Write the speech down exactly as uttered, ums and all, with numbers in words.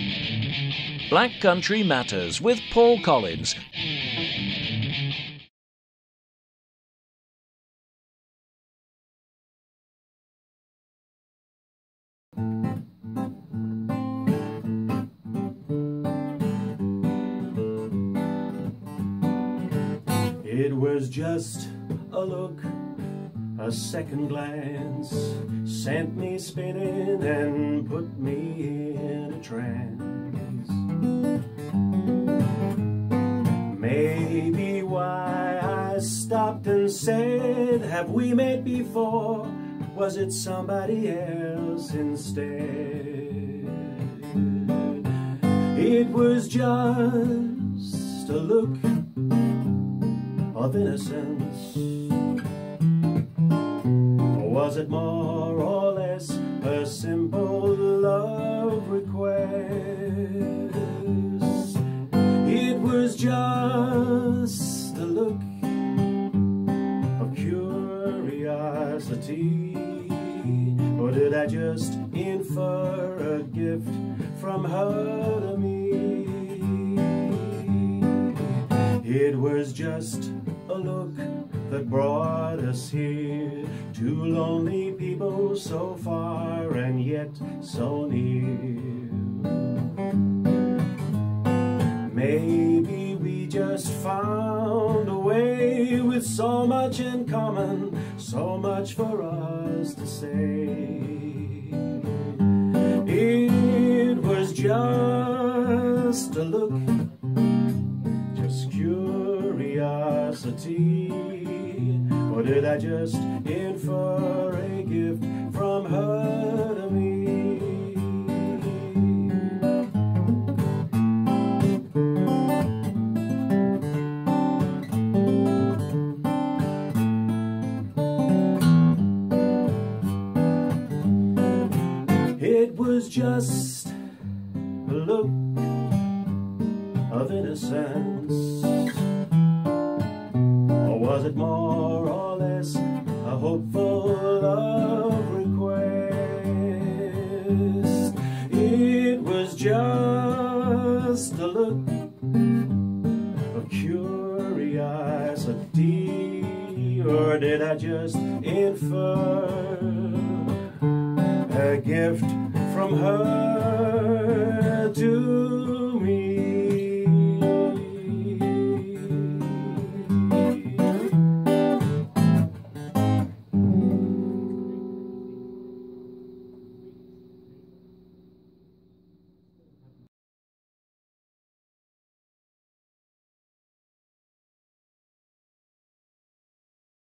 Black Country Matters with Paul Collins. It was just a look, a second glance, sent me spinning and put me in a trance. Maybe why I stopped and said, have we met before? Was it somebody else instead? It was just a look of innocence, or was it more or less a simple love request? It was just a look of curiosity, or did I just infer a gift from her to me? It was just a look that brought us here, two lonely people so far and yet so near. Maybe we just found a way with so much in common, so much for us to say. It was just a look, just curiosity, or did I just infer a gift from her to me? It was just a look of innocence, or was it more or less a hopeful love request? It was just a look of curiosity, or did I just infer a gift from her